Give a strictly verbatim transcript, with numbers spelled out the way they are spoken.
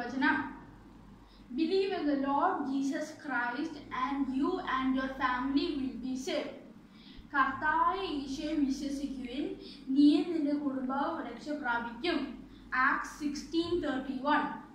തിരുവചനം. Believe in the Lord Jesus Christ and you and your family will be saved. കർത്താവായ ഈശോയെ വിശ്വസിക്കുവിൻ, നീയും നിന്റെ കുടുംബവും രക്ഷ പ്രാപിക്കും. Acts sixteen thirty one.